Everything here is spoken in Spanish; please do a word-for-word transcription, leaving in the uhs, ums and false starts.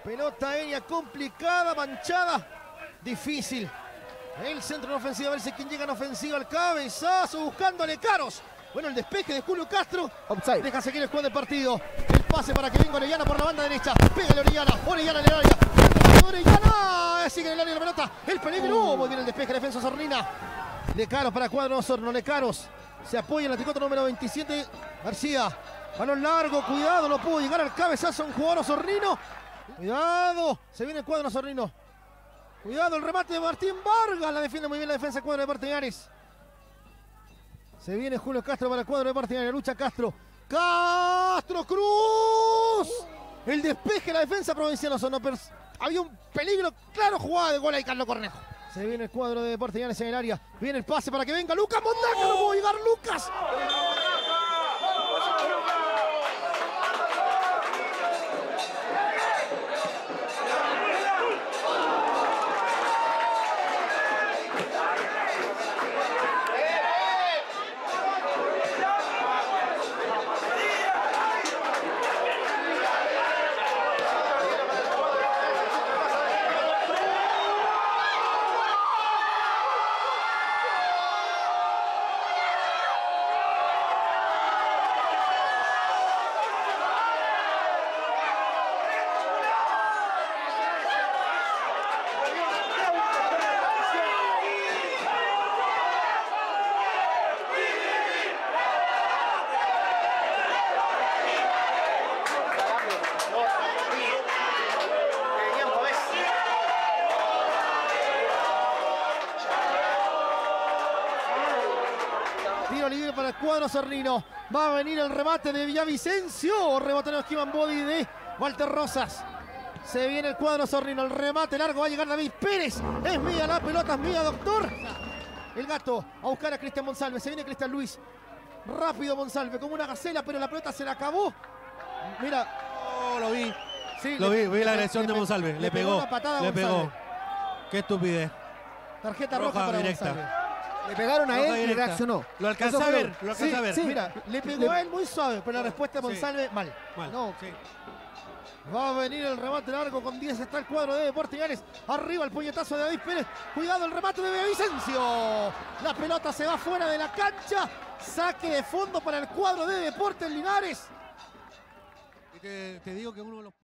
Pelota aérea complicada, manchada, difícil. El centro en ofensiva, a ver si quién llega en ofensiva. El cabezazo buscándole Caros. Bueno, el despeje de Julio Castro. Offside. Deja seguir el juego del partido. El pase para que venga Orellana por la banda derecha. Pégale Orellana. Orellana en el área. Orellana. Sigue en el área la pelota. El peligro. Muy bien el despeje. Defensa Zorrina. De Caros para Cuadro Osorno. De Caros. Se apoya en el tricoto número veintisiete. García. Balón largo. Cuidado. No pudo llegar al cabezazo un jugador osornino. Cuidado. Se viene el Cuadro Osornino. Cuidado el remate de Martín Vargas. La defiende muy bien la defensa del cuadro de Partinares. Se viene Julio Castro para el cuadro de Partinares. Lucha Castro. Castro Cruz. El despeje, la defensa provinciana. Sonó, pero había un peligro. Claro, jugada de gol ahí Carlos Cornejo. Se viene el cuadro de Partinares en el área. Viene el pase para que venga Lucas Mondaca. No pudo llegar Lucas. Tiro libre para el cuadro osornino. Va a venir el remate de Villavicencio. Rebotó en el esquivan body de Walter Rosas. Se viene el cuadro osornino. El remate largo va a llegar David Pérez. Es mía la pelota, es mía, doctor. El gato a buscar a Cristian Monsalve. Se viene Cristian Luis. Rápido Monsalve, como una gacela, pero la pelota se la acabó. Mira. Oh, lo vi. Sí, lo le, vi, vi la le, agresión le, de Monsalve. Le, Le pegó. Una patada le a pegó. Qué estupidez. Tarjeta roja, Roja para directa. Monsalve. Le pegaron a Roja él y directa. reaccionó. Lo alcanza a ver, lo alcanza Sí, a ver. sí, mira, le pegó Le- a él muy suave, pero la respuesta de Monsalve, Sí. mal. Mal. No. Sí. Va a venir el remate largo con diez. Está el cuadro de Portugués. Arriba el puñetazo de David Pérez. Cuidado el remate de Villavicencio. La pelota se va fuera de la cancha. Saque de fondo para el cuadro de Deportes Linares. Y te, te digo que uno de los